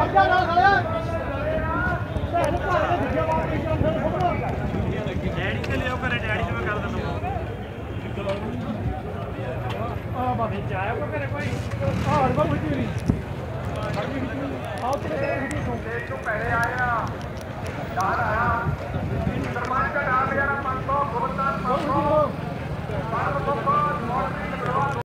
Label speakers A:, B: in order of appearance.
A: daddy से ले करे डैडी से मैं कर देता हूं आ भाभी चाय को करे कोई और बार हुई नहीं आओ तेरे तो पहले आया यार आया सरमान का डाल यार 500 गोलदार 500 बार